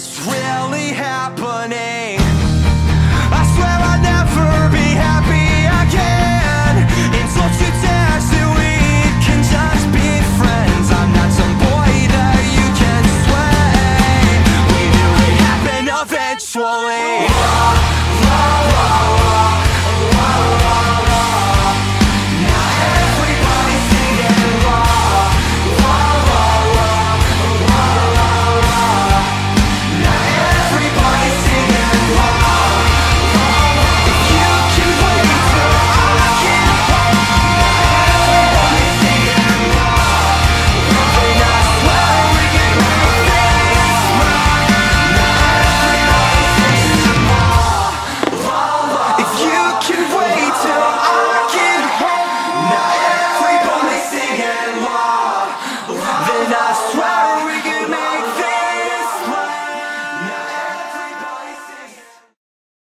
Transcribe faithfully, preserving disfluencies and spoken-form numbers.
this really happening? I swear I'll never be happy again. And don't you dare say we can just be friends. I'm not some boy that you can sway. We knew it happened eventually. Then I swear